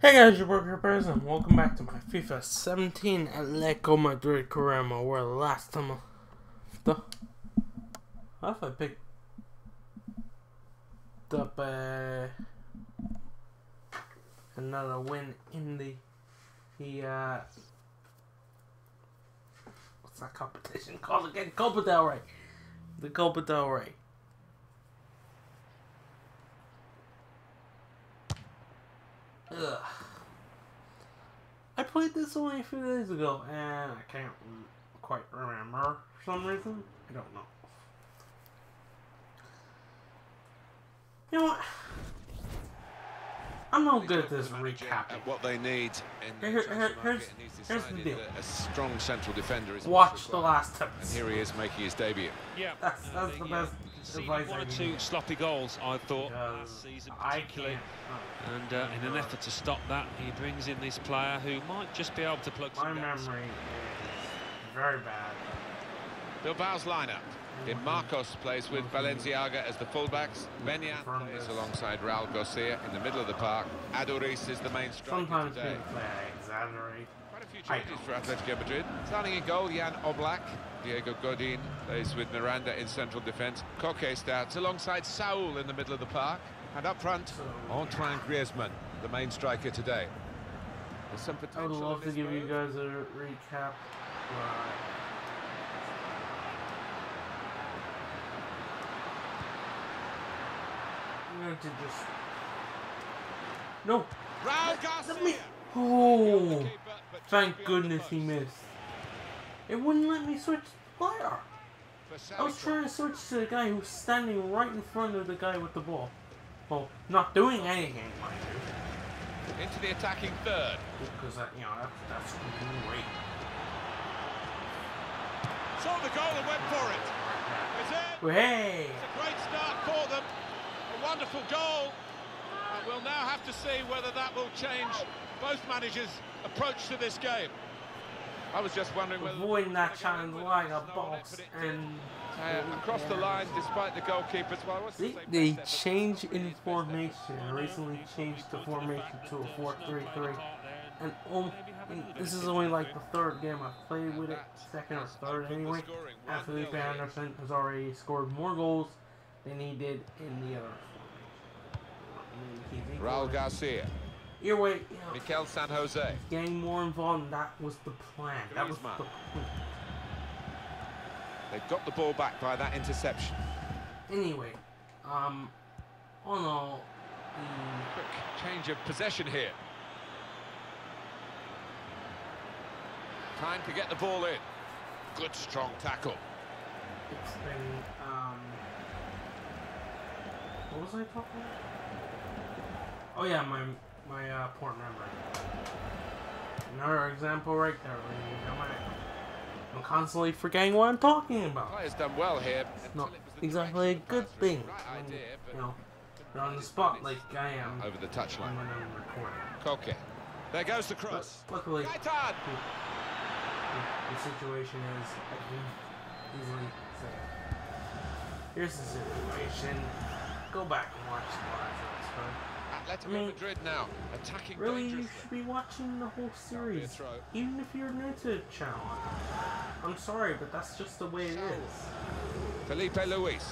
Hey guys, your Burger Bears, and welcome back to my FIFA 17 Atletico Madrid career mode, where last time what if I picked up another win in the what's that competition called again? Copa del Rey. The Copa del Rey. Ugh. I played this only a few days ago, and I can't quite remember for some reason. I don't know. You know what? I'm no good at this recapping. What they need in here's the deal. A strong central defender is Watch the last and episode. here he is making his debut. Yeah, That's the best advice one I or can two give. sloppy goals, I thought, Because last season I particularly. can't. And in an effort to stop that, he brings in this player who might just be able to plug My some gaps. memory is very bad. Bilbao's lineup. In Marcos plays with Balenciaga as the fullbacks. Benyan plays alongside Raul Garcia in the middle of the park. Aduriz is the main striker Sometimes today. people say I exaggerate. Quite a few changes for Atletico Madrid. Starting in goal, Jan Oblak. Diego Godin plays with Miranda in central defence. Koke starts alongside Saul in the middle of the park. And up front, Antoine Griezmann, the main striker today. There's some I would potential love in to this give you move. guys a recap. I'm going to just... No! Raul Let me... Garcia. Oh! Thank goodness he missed. It wouldn't let me switch player. I was trying to switch to the guy who was standing right in front of the guy with the ball. Well, not doing anything, mind you. Into the attacking third. Because, that's great. Saw the goal and went for it. It's in. Hey! It's a great start for them. A wonderful goal. And we'll now have to see whether that will change both managers' approach to this game. I was just wondering whether... Avoiding that challenge like a boss and... across the line, despite the goalkeepers. Well, They changed in formation. Recently changed the formation to a 4-3-3. And this is only like the third game I've played with it. Second or third anyway. And Felipe Anderson has already scored more goals than he did in the other formation. Raul Garcia. Either way, Mikel San Jose. getting more involved, and that was the plan. That was the Griezmann. point. They've got the ball back by that interception. Anyway, all in all, Quick change of possession here. Time to get the ball in. Good strong tackle. it's been, what was I talking about? Oh yeah, my poor memory. Another example right there. I'm constantly forgetting what I'm talking about. Player's done well here. It's not until it was the exactly a direction good of thing. the right idea, but You're on the spot like I am over the touchline. when I'm recording. Koke. There goes the But cross. luckily, Gaetan! the situation is, I can easily say, here's the situation. Go back and watch the last episode. Atletico Madrid now attacking Really, you dangerously. should be watching the whole series, throw. even if you're new to the channel. I'm sorry, but that's just the way it is. Felipe Luis.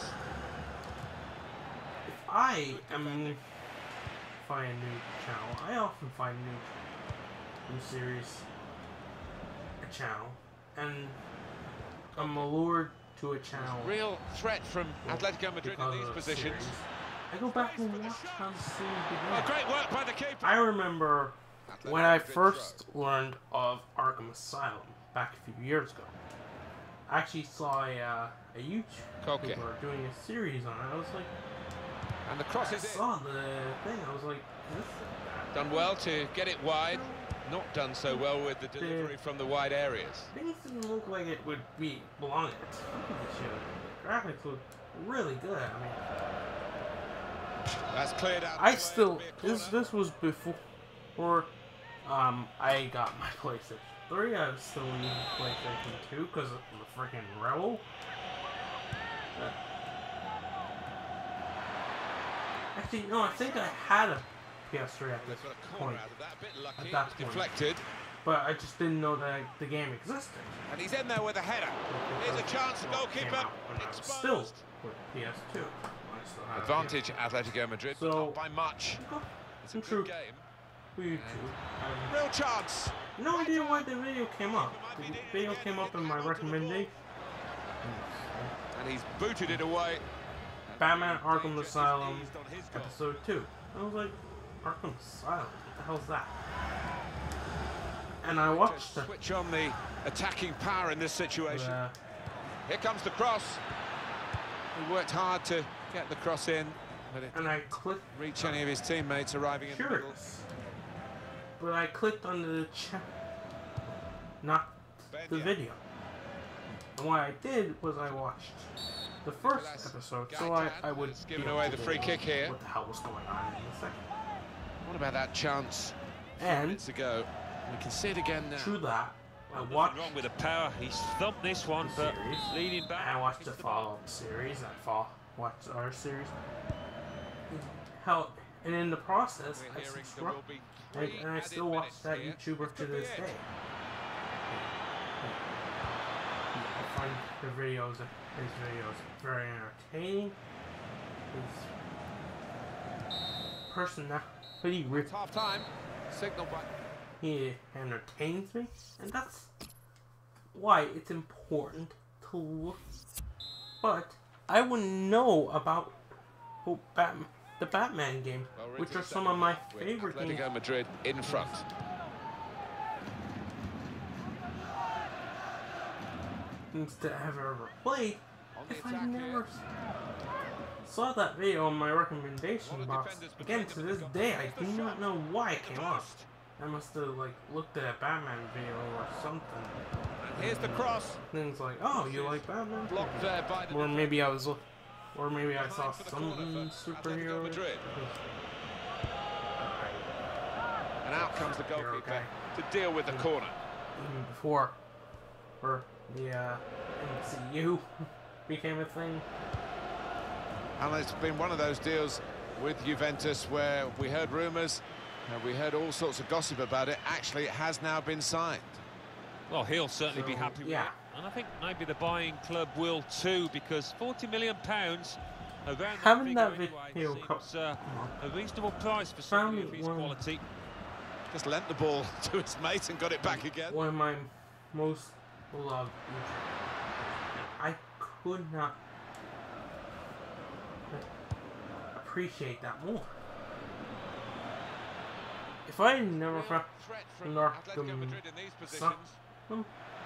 If I am find a new channel, I often find new series, a channel, and I'm allured to a channel. Real threat from Atletico Madrid in because these of positions. series. I go back and watch how the series Oh, began. great work by the keeper. I remember Atletico when I Madrid first learned of Arkham Asylum back a few years ago. I actually saw a YouTuber Koke. doing a series on it. I was like, And the cross I is in. saw the thing. I was like, this Done well to get it wide. Not done so well with the delivery from the wide areas. things didn't look like it would be belonging. The graphics look really good. I mean, That's cleared out. I still this was before I got my PlayStation 3. I was still using PlayStation 2 because of the freaking Rebel. Actually, no, I think I had a PS3 at this They've got a point. corner out of that. A bit lucky. At that It's point. deflected. But I just didn't know that the game existed. And he's in there with a header. Here's a chance, the goalkeeper Still exposed. with PS2. I still have Advantage Atletico Madrid, but So- not by much. It's a I'm sure- good game. For you two. Real chance. No idea why the video came up. The video came up in my recommendation. And he's booted it away. Batman Arkham Asylum episode 2. I was like, Arkham Asylum? What the hell's that? And I watched it. Switch on the attacking power in this situation. Uh, Here comes the cross. He worked hard to get the cross in, but it and didn't I clicked reach any of his teammates arriving in the middle. curious. But I clicked on the chat, not the Benya. video. And what I did was I watched the first episode, so I would It's given be away able the to free know kick here. what the hell was going on in the second. What about that chance And minutes ago? We can see it again now. through that, I Nothing watched wrong with the power. He's thumped this one, the but series. leading back. I watched the into ball. follow-up series. Watched our series. Hell, and in the process, We're I hearing there subscribed, will be and, 3 and I added still watch minutes that here. YouTuber to Could be this it. day. I find his videos very entertaining. His personality, It's half time. Signal by. he entertains me, and that's why it's important to look. But I wouldn't know about the Batman game, Well, we're which into are the some second of my half with favorite games. Atletico Madrid in front. Things that I've ever played. On the If I attack never here. saw that video in my recommendation Lot of box, defenders again behind to him, this they've got day, the I do shot. not know why it came up. Post. I must have like looked at a Batman video or something. And here's the cross. Things like, oh, you like Batman? Blocked there by the Or defender. maybe I was look, or maybe I saw Behind for the corner some for superhero. Atletico Madrid. And out comes the You're goalkeeper okay. to deal with the corner. Even before, or the MCU became a thing. And it's been one of those deals with Juventus where we heard rumours, we heard all sorts of gossip about it. Actually, it has now been signed. Well, he'll certainly be So, happy with yeah. it. And I think maybe the buying club will too, because £40 million around Having that that figure video anyway come- seems a reasonable price for somebody of his one- quality. Just lent the ball to his mate and got it back again. One of my most beloved YouTubers. I could not appreciate that more. If I had never found Threat from Narc Atletico them Madrid in these suck positions. them,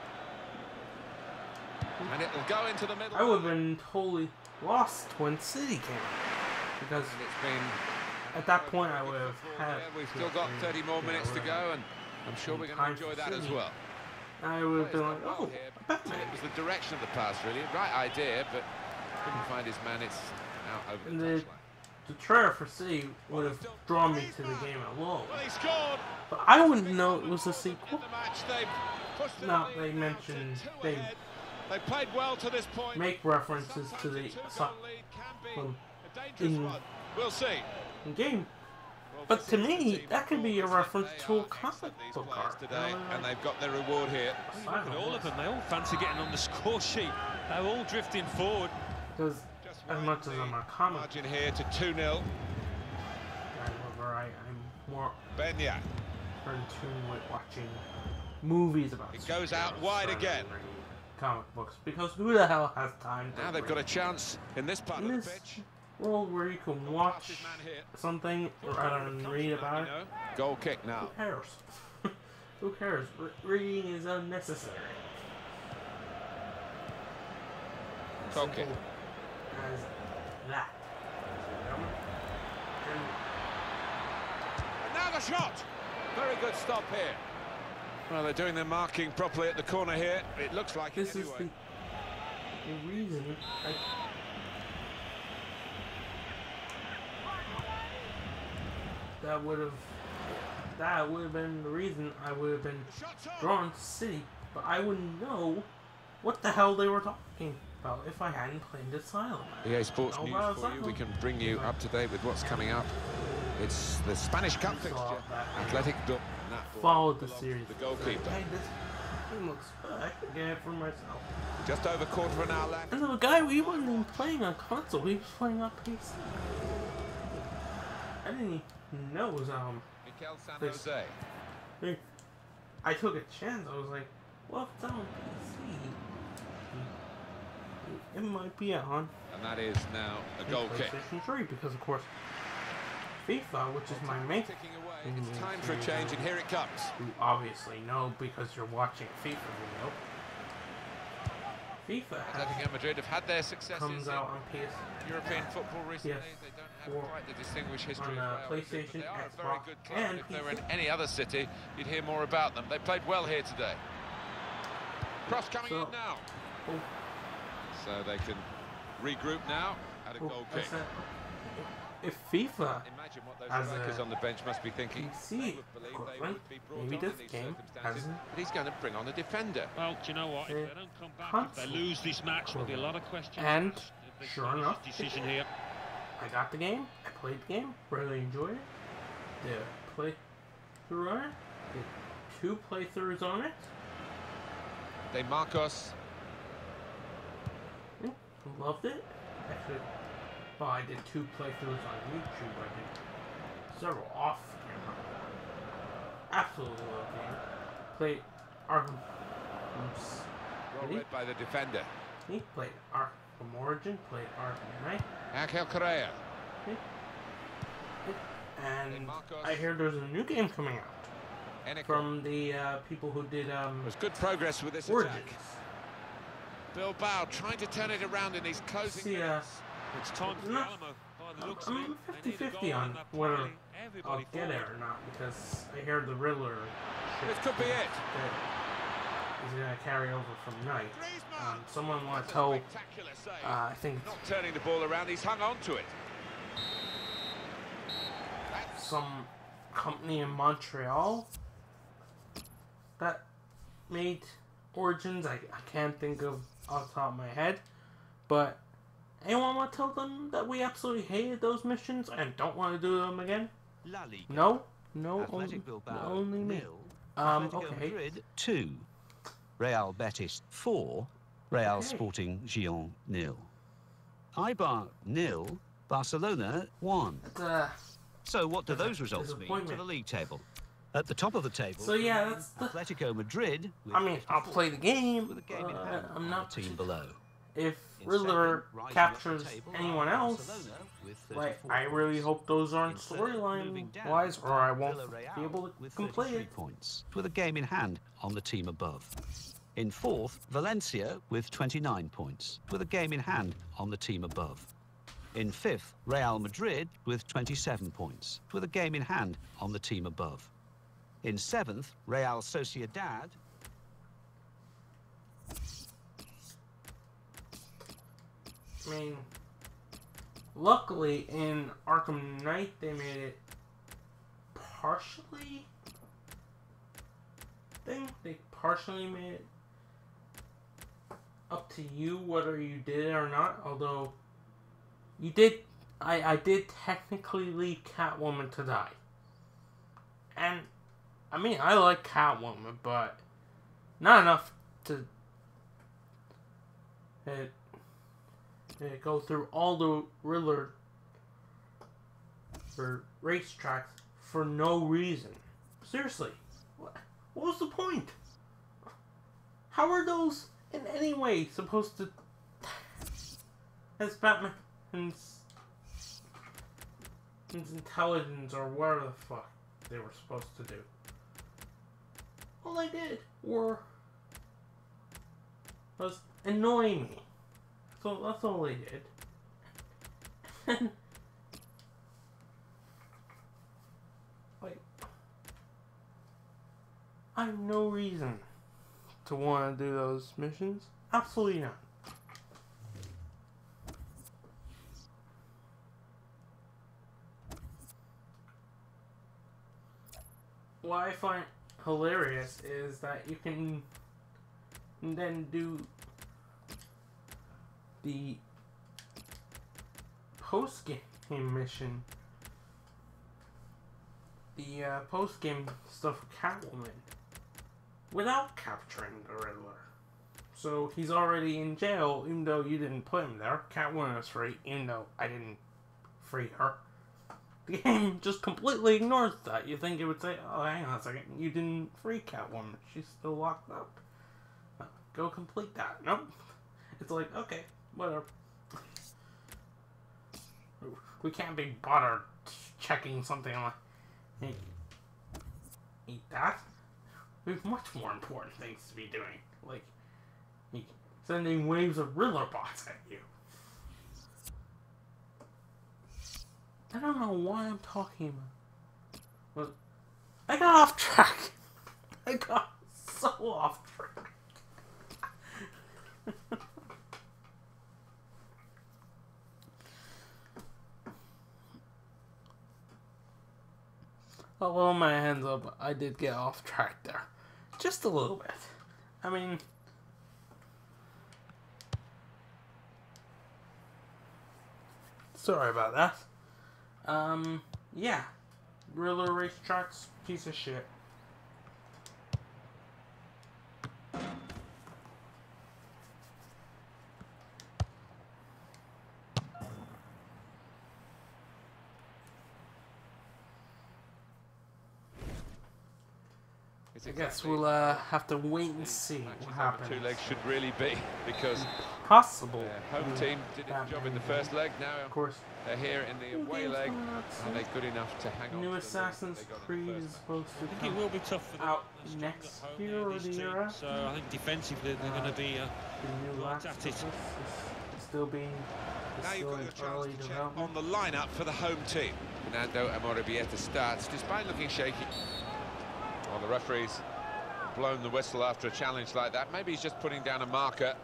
And it'll go into the middle. I would have been totally lost when City came. Because And it's been at that point I would have had. Yeah, we've still got 30 more minutes to go, and I'm sure we're going to Time enjoy for that as City. well. I would have been Well, like, he's done oh, well here. Batman. It was the direction of the pass, really. Right idea, but couldn't find his man. It's out over And the the touchline. trailer for City would have drawn me to the game alone. Well, he scored. But I wouldn't know it was a In sequel. the match, they've pushed the No, lead they now mentioned to 2 they ahead. They played well to this point. make references to the Two-goal lead can be um, a dangerous in- one. We'll see. game. Well, But this to is the me, team that could be a performance reference that to they a are comic against these book players art. today, and they've got their reward here. Look at all of them, they all fancy getting on the score sheet. They're all drifting forward. Because Just as widen much as the I'm a comic margin here to 2-0. guy, however, I'm more Benya. in tune with watching movies about It goes out superheroes wide rather again. than reading comic books. Because who the hell has time to Now they've got a chance in this part in of the this pitch. world where you can Past watch his man here. something rather than read about it? You know. Goal kick now. Who cares? Who cares? Reading is unnecessary. Goal kick. Simple as that. And And now the shot. Very good stop here. Well, they're doing their marking properly at the corner here. It looks like this it is anyway. the reason that would have been the reason I would have been Shot's on. drawn to City, but I wouldn't know what the hell they were talking about if I hadn't played Asylum. EA Sports Know News about for you. Asylum. We can bring you up to date with what's coming up It's the Spanish Cup fixture. Athletic Followed the series. The goalkeeper. Hey, this game looks good. I can get it for myself. Just over quarter of an hour left. And the guy, he wasn't even playing on console. He was playing on PC. I didn't even know it was Mikel San Jose. I took a chance. I was like, well, if it's on PC, it might be on. And that is now a goal kick. PlayStation 3, because of course FIFA, which is my main. It's time for a change, and here it comes. You obviously know because you're watching a FIFA video. FIFA Atletico Madrid have had their successes comes out on PS, European football recently. They don't have quite the distinguished history on of Real Madrid, PlayStation, but they are a very Xbox, good club. and And if they were in PC. any other city, you'd hear more about them. They played well here today. Cross coming in now. Oh, So they can regroup now at a goal kick. if FIFA Imagine what those as strikers a on the bench must be thinking. PC They would believe they equivalent, would be brought maybe on in this these game circumstances, has but he's going to bring on a defender. Well, do you know what? If they don't come back, if they lose this match, there'll be a lot of questions. And asked if they sure finish enough, this decision here. I got the game. I played the game. Really enjoyed it. The playthrough on it. Did 2 playthroughs on it. De Marcos. Loved it. Actually, well, I did 2 playthroughs on YouTube. I did several off camera. Absolutely love the game. Played Arkham. Well read by the defender. He played Arkham Origin. Played Arkham Knight. Angel Correa. And I hear there's a new game coming out from the people who did There's good progress with this Origins. attack. Bilbao trying to turn it around in these closing See, minutes. It's time for the no, Alamo. By the looks of I'm it, they need a 50-50 goal on that whether play. I'll Everybody get it forward. or not, because I hear the Riddler This could be it. is going to carry over from Night. Griezmann. Someone want That's to a tell, spectacular save. I think Not turning the ball around, he's hung on to it. some company in Montreal that made Origins. I can't think of off the top of my head, but anyone want to tell them that we absolutely hated those missions and don't want to do them again? La Liga. No, Athletic Bilbao only me. 0. Okay. Atletico Madrid 2. Real Betis 4. Real Okay. Sporting Gijón 0. Eibar 0. Barcelona 1. So what do those results mean to disappointment. the league table? At the top of the table, So yeah, that's the. Atletico Madrid with I mean, I'll 54, play the game. with a game in but hand I'm on not. the team below. If In Riddler second, rising up the captures table, anyone else, Barcelona with like 34 I really points. hope those aren't In third, moving storyline down, wise, or I won't Villarreal be able with to complete 33 it. points, with a game in hand on the team above. In fourth, Valencia with 29 points, with a game in hand on the team above. In fifth, Real Madrid with 27 points, with a game in hand on the team above. In seventh, Real Sociedad I mean, luckily in Arkham Knight they made it partially. They partially made it up to you whether you did it or not. Although you did, I did technically leave Catwoman to die. And I mean, I like Catwoman, but not enough to go through all the Riddler racetracks for no reason. Seriously, what was the point? How are those in any way supposed to, as Batman's intelligence or whatever the fuck they were supposed to do? All they did was annoy me. So that's all they did. And like, I have no reason to want to do those missions. Absolutely not. What I find hilarious is that you can then do the post-game mission the post-game stuff with Catwoman without capturing the Riddler. So he's already in jail, even though you didn't put him there. Catwoman was free, even though I didn't free her. The game just completely ignores that. You think it would say, oh, hang on a second, you didn't free Catwoman. She's still locked up. Go complete that. Nope. It's like, okay, whatever. We can't be bothered checking something like, hey, eat that. We have much more important things to be doing, like sending waves of Riddler bots at you. I don't know why I'm talking about. But I got off track. I got so off track. Although my hands up, I did get off track there. Just a little bit. I mean, sorry about that. Yeah. Riddler racetracks, piece of shit. I guess we'll have to wait and see what happens. Two legs should really be, because possible. home team did a job in the first leg. Now, of course, they're here in the away leg. Are they good enough to hang on? New to Assassin's Creed is supposed to I think come it will be tough for them out next year or the year after. So I think defensively they're going to be the new right Last at of it. Us is still being Now you've got in a chance early to check development. on the lineup for the home team. Fernando Amorebieta starts, despite looking shaky. Well, the referee's blown the whistle after a challenge like that. Maybe he's just putting down a marker.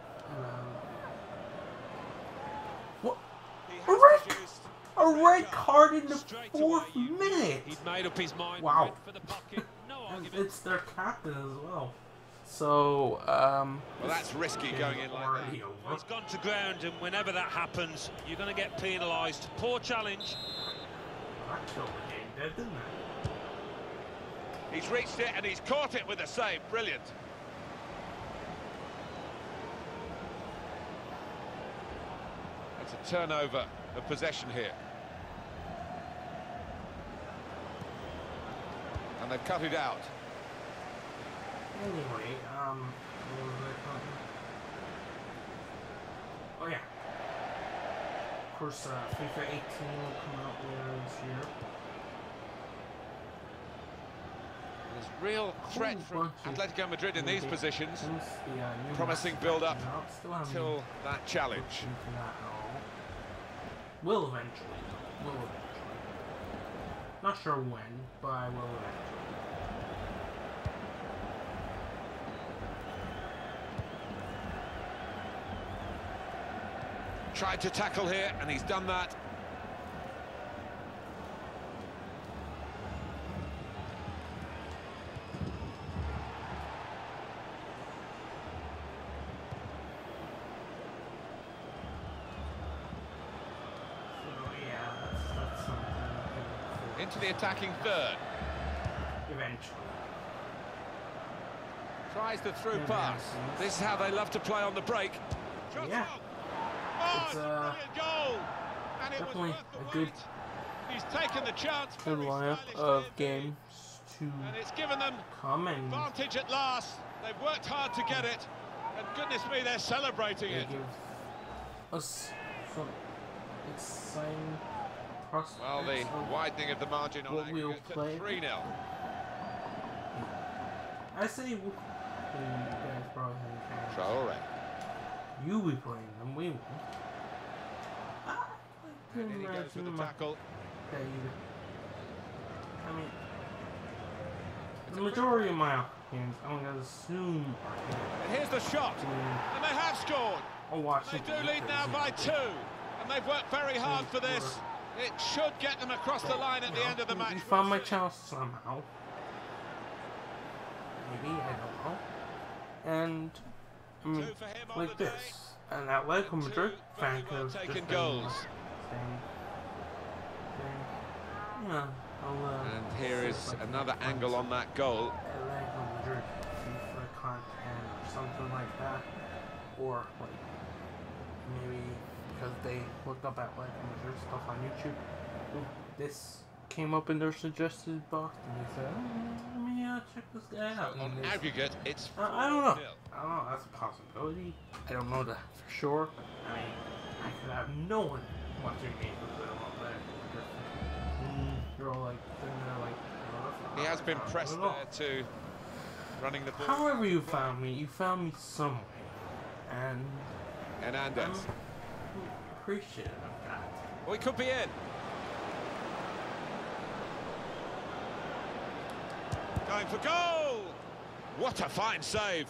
What? He A has red, produced a red card in the Straight 4th away, minute. He'd made up his mind. Wow. Went for the pocket. No And argument. it's their captain as well. So, Well, that's risky going in like already that. over. He's gone to ground, and whenever that happens, you're going to get penalised. Poor challenge. That killed the game dead, didn't it? He's reached it and he's caught it with a save. Brilliant. It's a turnover of possession here. And they've cut it out. Anyway, what was I talking? Oh yeah. Of course, FIFA 18 will come out later this year. There's real threat from Atletico Madrid in these positions. Promising build-up till that challenge. Will eventually. Will eventually. Not sure when, but I will eventually. Tried to tackle here, and he's done that. Into the attacking third. Eventually. Tries the through pass. This is how they love to play on the break. Yeah. It's brilliant goal. And it was definitely worth the a good, wait. He's taken the chance. good very lineup stylishly of indeed. games to And it's given them come and advantage at last. They've worked hard to get it. And goodness me, they're celebrating it. give us some exciting prospects. Well, the widening of the margin on what we'll aggregate to play. 3-0. I say you guys probably think Traore. you be playing them, we won't. I like to And in he goes with imagine the tackle. that you. I mean, the majority of my games, I'm gonna assume are here. And here's the shot. And they have scored. I'll watch They it. do lead now by 2. And they've worked very hard for this. It should get them across the line at the end of the match. You found my chance somehow. Maybe, I don't know. And, I mean, 2 for him on like the day. this. And Atletico Madrid fan Very well could taken goals. Yeah. And here is another angle on that goal. Atletico Madrid FIFA content or something like that, or like maybe because they looked up Atletico Madrid stuff on YouTube, this came up in their suggested box, and they said, "Let me check this guy out." On And aggregate, it's I don't know. 4-0. I don't know. That's a possibility. I don't know that for sure. I mean, I could have no one watching me because I don't know that. You're all like, sitting there like, oh, that's not He has been not pressed at all. there to running the ball. However you found me some way. And I'm Hernandez. appreciative of that. Well, he could be in. Going for goal! What a fine save.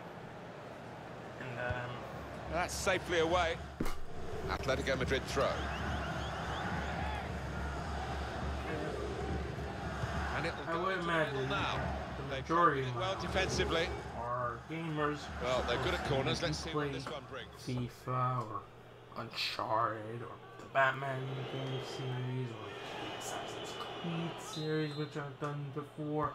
And That's safely away. Atletico Madrid throw. And it'll I go would into the imagine middle now. the They majority covered of it well my defensively. are gamers. Well, they're good at corners. who Let's see what play this one brings. FIFA or Uncharted or the Batman game series or the Assassin's Creed series, which I've done before.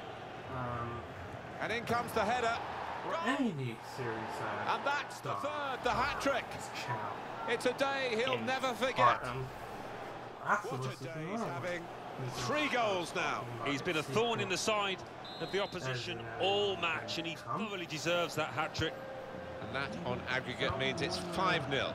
And in comes the header. Or any of these series. And that's the third, the hat-trick. This channel. It's a day he'll And never forget. That's What the a list day of he's them. having. 3 goals now. He's been a thorn in the side of the opposition all match, and he thoroughly deserves that hat-trick. And that on aggregate means it's 5-0.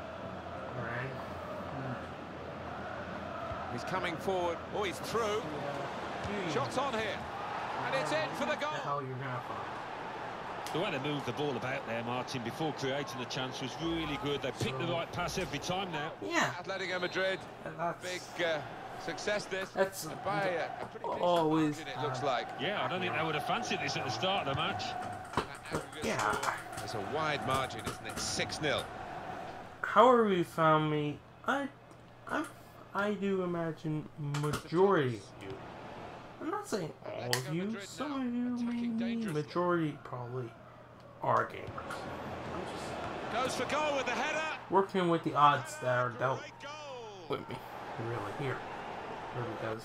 He's coming forward. Oh, he's through. Shots on here. And it's in for the goal. Hell, you're gonna find. The way they moved the ball about there, Martin, before creating the chance was really good. They picked the right pass every time now. Yeah. Atletico Madrid, That's big success this. That's And by a pretty decent always margin, it looks like. Yeah, I don't think they would have fancied this at the start of the match. That aggregate Yeah. score is a wide margin, isn't it? 6-0. However you found me, I do imagine majority of you. I'm not saying all of you. Some of you, maybe majority, probably are gamers. I'm just Goes for goal with the header. working with the odds that are dealt Great goal. with me. Really here, really does.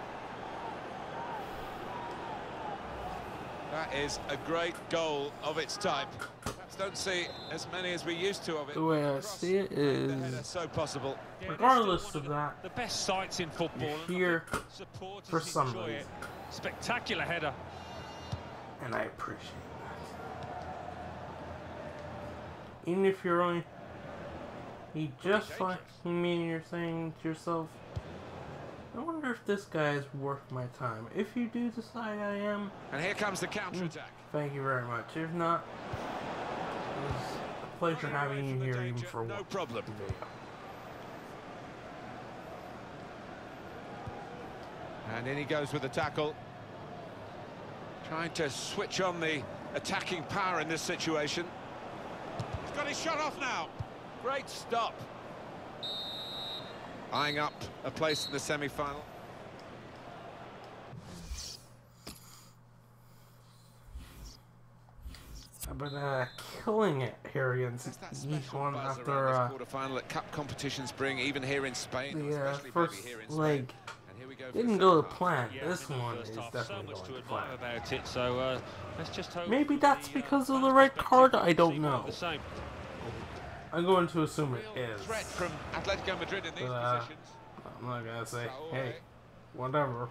That is a great goal of its type. Perhaps don't see as many as we used to of it. The way I see it The header is, so possible. Yeah, regardless they're still of one that, the best sights in football. you're and I here think supporters for some enjoy it. reason. Spectacular header. and I appreciate that. Even if you're only, you just like me and you're saying to yourself, I wonder if this guy is worth my time. If you do decide I am, And here comes the counter-attack. thank you very much. If not, it was a pleasure having you here even for No one problem. video. And in he goes with the tackle. Trying to switch on the attacking power in this situation. He's got his shot off now. Great stop. Eyeing up a place in the semi-final. I've been killing it here against That's that each special one buzz after around this quarterfinal that cup competitions bring, even here in Spain, the especially first maybe here in Spain. leg And here we go for didn't the go to second half. plan. Yeah, This I think the one first is half, definitely so much going to to plan. admire about it. So let's just hope. Maybe that that's the, because of fans' the red perspective card, I see don't more of know. the same. I'm going to assume it Real is. threat from Atletico Madrid in these positions. I'm not gonna say, hey, whatever.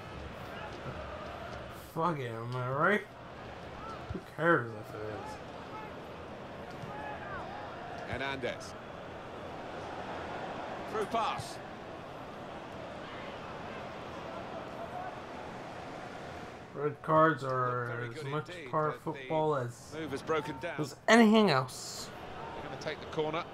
Fuck it, am I right? Who cares if it is? Hernandez. Through pass. Red cards are Very as good much indeed, part of but the football as Move has broken down. anything else. They're going to take the corner.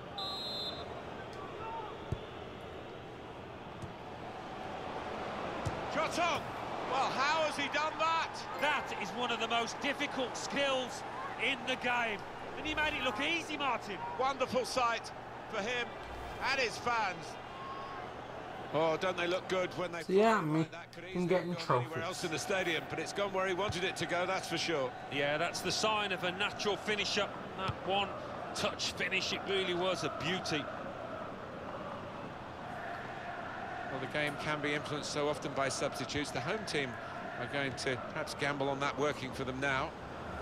Shot on! Well, how has he done that? That is one of the most difficult skills in the game. And he made it look easy, Martin. Wonderful sight for him and his fans. Oh, don't they look good when they... So yeah, fly me like that? Could and easily getting have gone anywhere trophies. else in the stadium, but it's gone where he wanted it to go, that's for sure. Yeah, that's the sign of a natural finisher. That one touch finish, it really was a beauty. Well, Well, the game can be influenced so often by substitutes. The home team are going to perhaps gamble on that working for them now.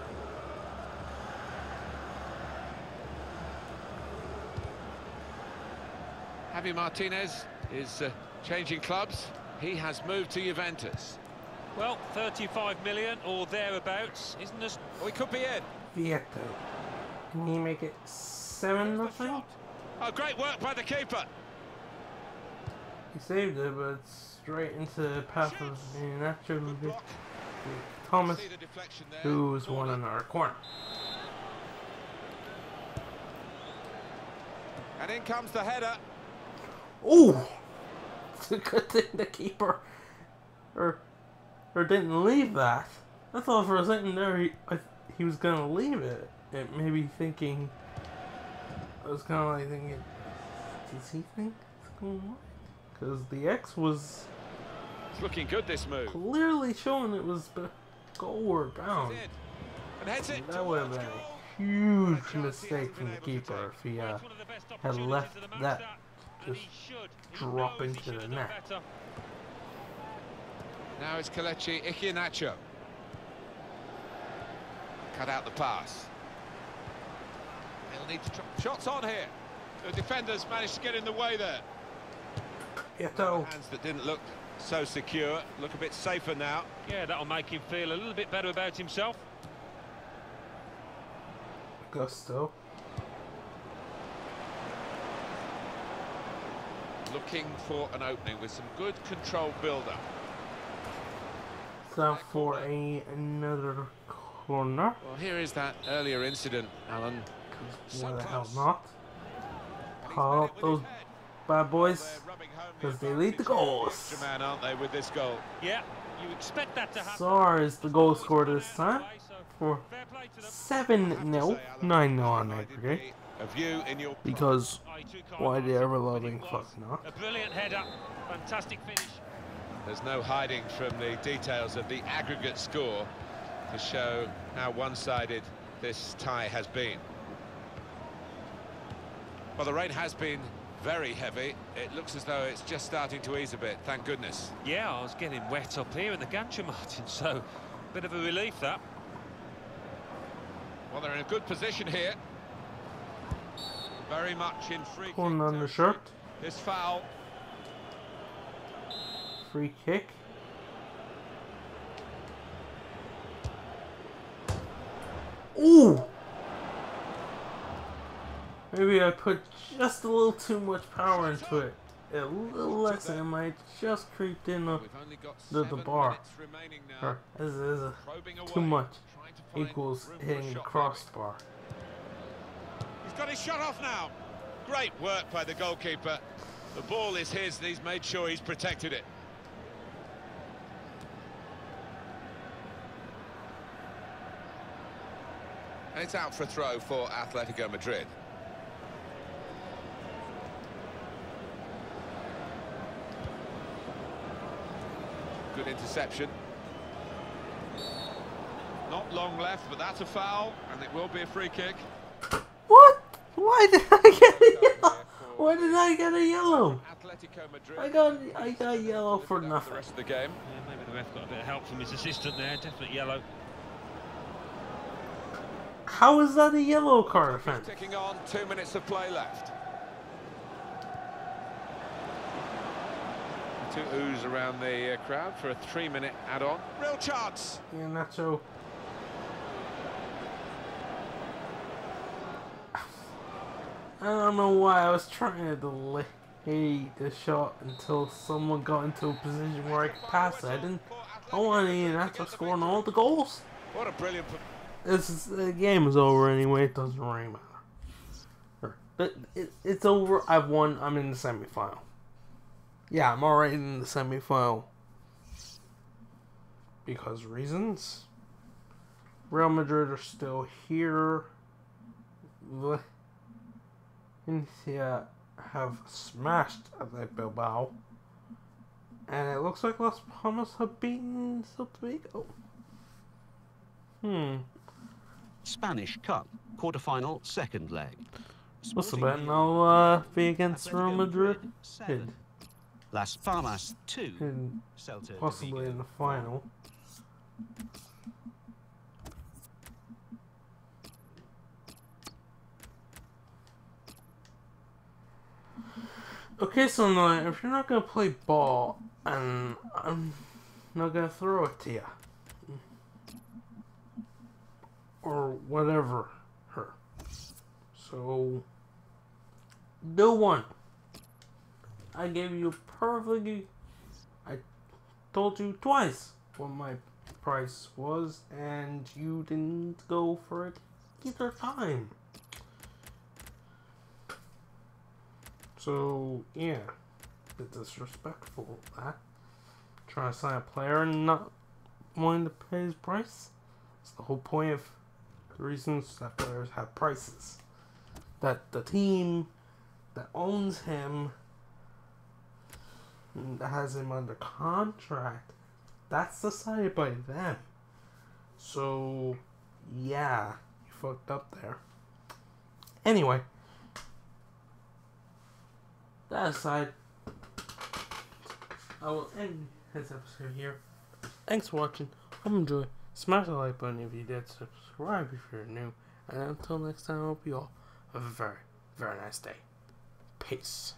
Javi Martinez is changing clubs. He has moved to Juventus. Well, 35 million or thereabouts, isn't this? We could be in. Vieto. Can he make it 7-0? Oh, great work by the keeper. He saved it, but it's straight into the path of Nacho Thomas, who's one in our corner. And in comes the header. Oh! It's a good thing the keeper or didn't leave that. I thought for a second there he was gonna leave it. It made me thinking. I was kind of like thinking, does he think it's going wide? Because the X was It's looking good, this move. clearly showing it was goalward bound. And heads it. That would have been a huge mistake from the keeper if he had left that just drop into the net. Now it's Kelechi Iheanacho. Cut out the pass. He'll need to try. Shots on here. The defenders managed to get in the way there. Vieto. Hands that didn't look so secure, look a bit safer now. Yeah, that'll make him feel a little bit better about himself. Gusto. Looking for an opening with some good controlled build-up. So for another corner. Well, here is that earlier incident, Alan. Why the hell not? Call up those bad boys, because they lead the goals. Man, aren't they, with this goal? Yeah, you expect that to happen. Sar is the goal scorer this time for 7-0, 9-0 on aggregate. A view in your Because why the ever-loving fuck not? A brilliant header, fantastic finish. There's no hiding from the details of the aggregate score to show how one-sided this tie has been. Well, the rain has been very heavy. It looks as though it's just starting to ease a bit, thank goodness. Yeah, I was getting wet up here in the gantry, Martin, so bit of a relief, that. Well, they're in a good position here. Very much in free Pulling kick on the territory. shirt. This foul. Free kick. Ooh! Maybe I put just a little too much power into it. A little less and it might just creeped in We've only got the 7 bar. minutes remaining now. Or is Probing too away, much trying to find equals room for a hitting the shot, crossbar. He's got his shot off now. Great work by the goalkeeper. The ball is his, and he's made sure he's protected it. And it's out for a throw for Atletico Madrid. Good interception. Not long left, but that's a foul, and it will be a free kick. What? Why did I get a yellow? Why did I get a yellow? Atletico Madrid. I got yellow for The nothing. rest of the game. Yeah, maybe the ref got a bit of help from his assistant there, definite yellow. How is that a yellow card offense? Ticking on, 2 minutes of play left. Two oohs around the crowd for a 3-minute add-on. Real chance. Yeah, Nacho. I don't know why I was trying to delay the shot until someone got into a position where I could pass it. I wanted Nacho scoring all the goals. What a brilliant... The game is over anyway. It doesn't really matter. But it's over. I've won. I'm in the semifinal. Yeah, I'm already in the semifinal. Because reasons. Real Madrid are still here. Valencia have smashed Athletic Bilbao. And it looks like Las Palmas have beaten Celta Vigo. Spanish Cup, quarter-final, second leg. What's the bet? I'll be against Real Madrid. 7. Las Palmas 2, and Celta de possibly Vigo in the 1. final. Okay, so now, if you're not gonna play ball, and I'm not gonna throw it to you, or whatever, her. So, do one. I gave you perfectly. I told you twice what my price was, and you didn't go for it either time. So, yeah, it's disrespectful, that. Trying to sign a player and not wanting to pay his price. It's the whole point of the reasons that players have prices. That the team that owns him, that has him under contract, that's decided by them. So, yeah, you fucked up there. Anyway. That aside, I will end this episode here. Thanks for watching. Hope you enjoyed. Smash the like button if you did. Subscribe if you're new. And until next time, I hope you all have a very, very nice day. Peace.